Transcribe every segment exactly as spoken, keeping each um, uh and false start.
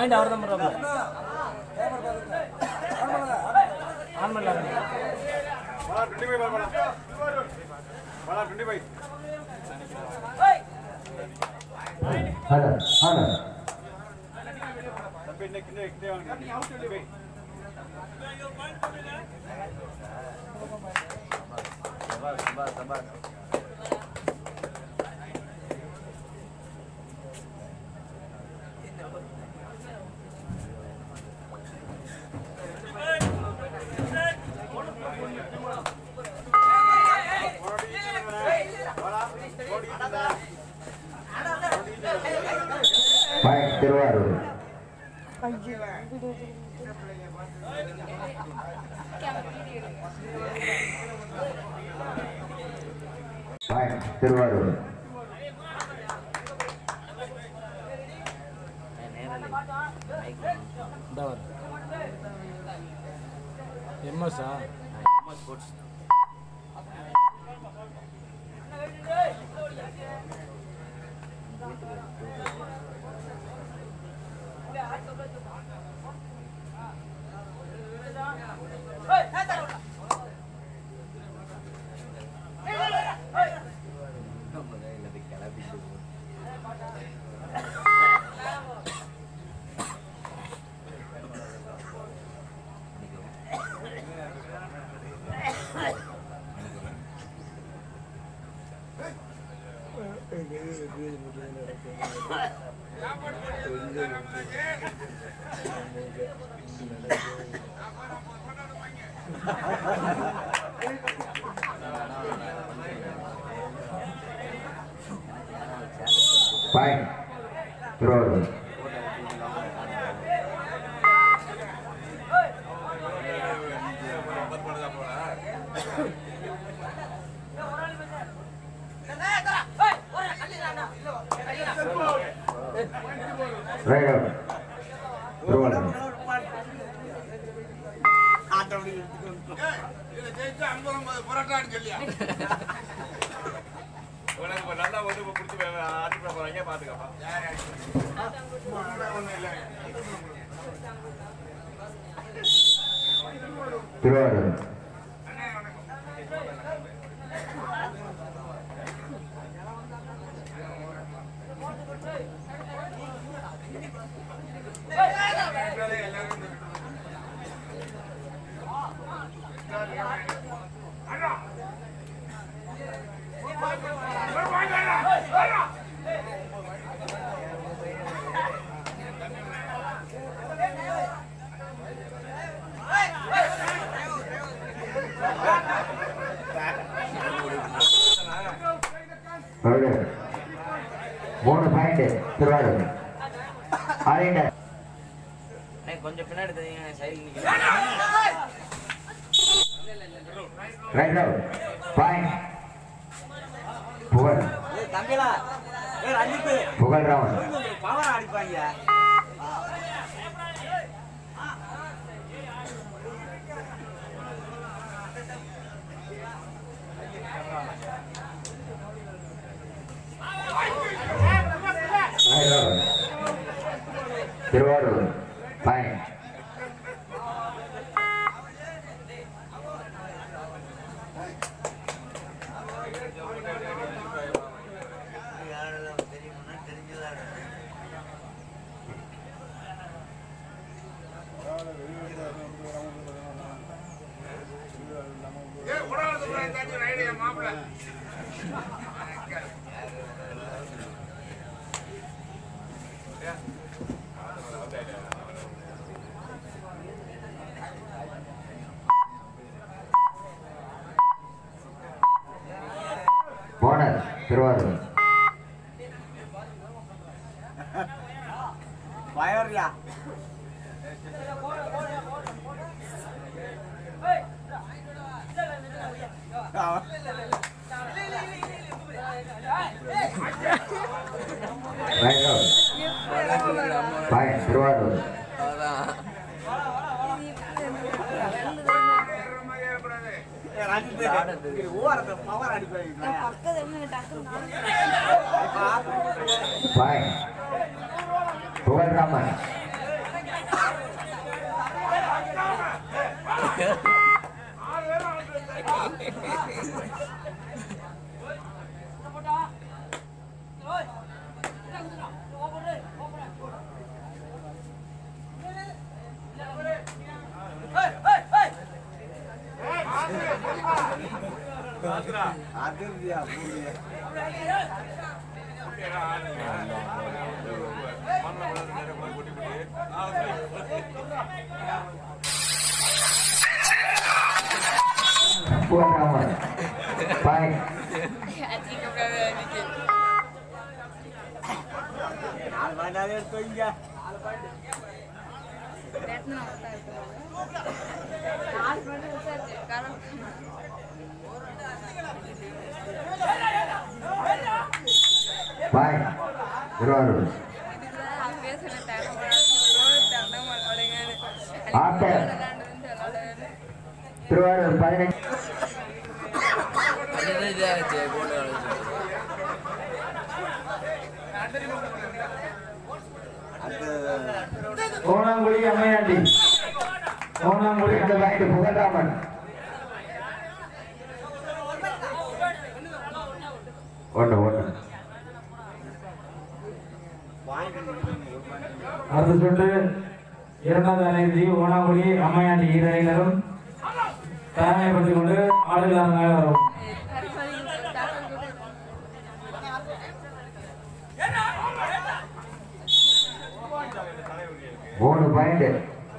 Point அவர் தான் பண்றாப்ல on பண்ணலாம் வாடா இருபத்தி ஐந்து வாடா வாடா இருபத்தி ஐந்து ஹலோ ஹலோ தம்பி இன்னைக்கு இன்னைக்கு வாங்க நீ அவுட் சொல்லு பை சபா சபா சபா பாயிண்ட் திருவாரூர் பாயிண்ட் திருவாரூர் எம்எஸ்ஆ sports point Tiruvarur right out Tiruvarur உனக்கு நல்லா வந்து பிடிச்சி ஆட்டி போறாங்க பாத்துக்கப்பா திருவாரூர் மூணு பாயிண்ட் திருவாரூர் ஆரேண்டர் கொஞ்சம் பின்னாடி தெரியுங்க சைடு ரைட் அவுட் பாயிண்ட் புகழ் தம்பிலா ரஞ்சித் புகழ் ரவுண்ட் பவர் அடிப்பாங்க திருவாரூர் பாயிண்ட் போனஸ் திருவாரூர் பயர்யா right out point Tiruvarur point Pugazh Raman Puan Rahman. Point. Point. Terus. After. Terus பதினஞ்சு. ஓனாங்குடி அம்மையாண்டி ஓனாங்குடி அந்த பாயிண்ட் புகழ்ராமன் ஒன்று ஒன்று அடுத்த சுற்று இரண்டாவது அனைத்து ஓனாங்குடி அம்மையாண்டி இரு அணியினரும் தயாரிப்படுத்திக் கொண்டு ஆடுகளாக வரும் மூணு point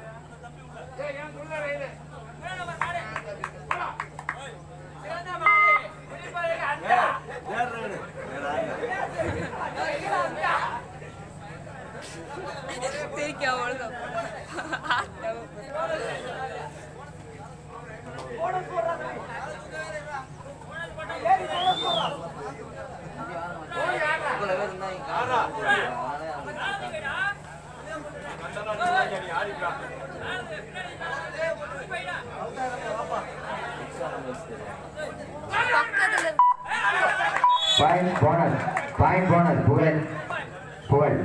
point bonus point bonus Pugazh Pugazh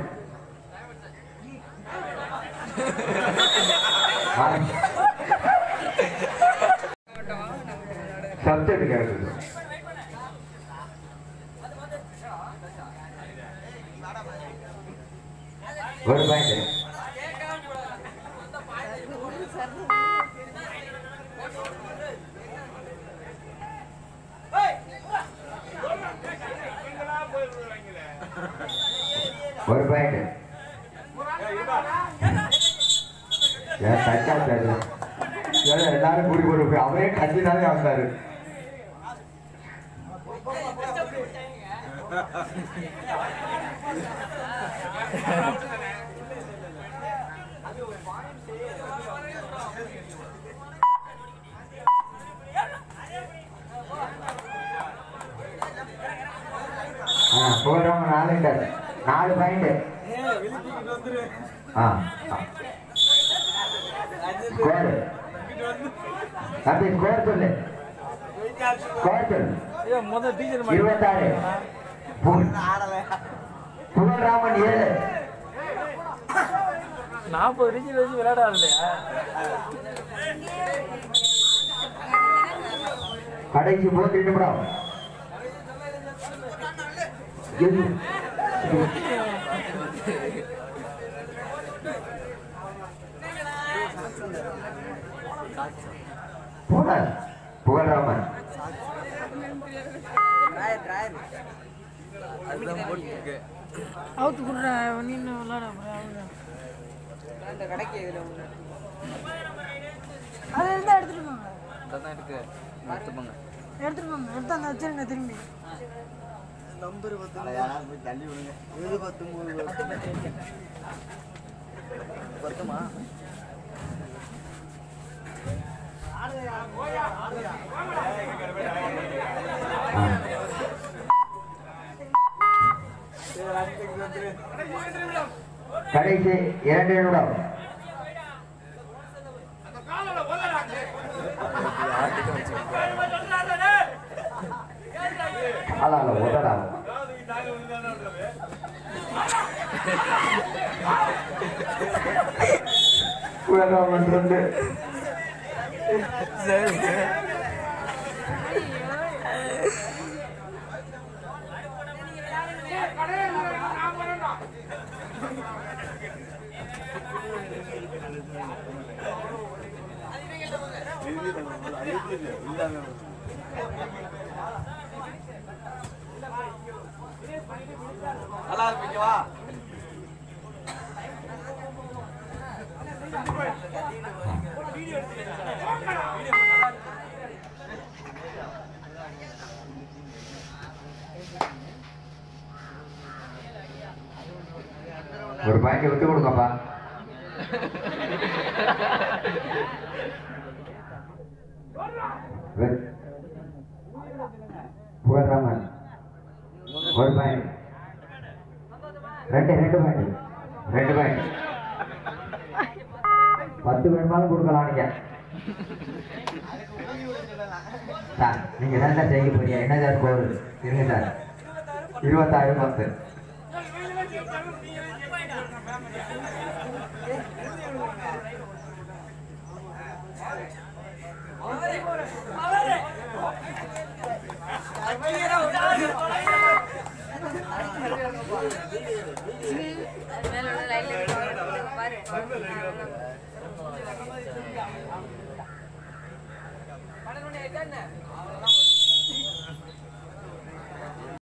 subject கேட்குது ஒரு பாயிண்ட் ஒரு பாயிண்ட் டச்சா தெரியல எல்லாரும் கூடி போட்டு போய் அவரே கட்சினாலே வந்தாரு போறவங்க நாலு நாலு பாயிண்ட் ஆ ஸ்கோர் அப்படி ஸ்கோர் சொல்லு ஸ்கோர் சொல்லு இருபத்தாறு புகழ்ராமன் ஏழு நாற்பது ரீச்சில் வச்சு விளையாடாது இல்லையா கடைசி மூன்று நிமிடம் போனார் புகழ்ராமன் அவுத்து குடுற நீ விளையாட அந்த கடைக்கு அதை இருந்தால் எடுத்துட்டு போங்க இருக்கு எடுத்துப்போங்க எடுத்துட்டு போங்க எடுத்து அந்த வச்சிருங்க திரும்பி நம்பர் பத்து யாராவது போய் தள்ளி விடுங்க ஏழு பத்தொம்பது பத்துமா கடைசி இரண்டு நிமிடம் அல்ல அல்ல உதடா புகழ்ராமன் ரெண்டு நல்லா இருப்பீங்கவா? ஒரு பாயிண்ட் விட்டு கொடுங்கப்பா. புகழ்ராமன் ஒரு பாயிண்ட். ரெண்டு ரெண்டு பாயிண்ட் ரெண்டு பாயிண்ட் பத்து வேணுமாலும் கொடுக்கலாம். நீங்க சார் நீங்க தான் செய்ய போறீங்க. என்ன சார் ஸ்கோர் இருங்க சார்? இருபத்தாறு பத்து. பாரு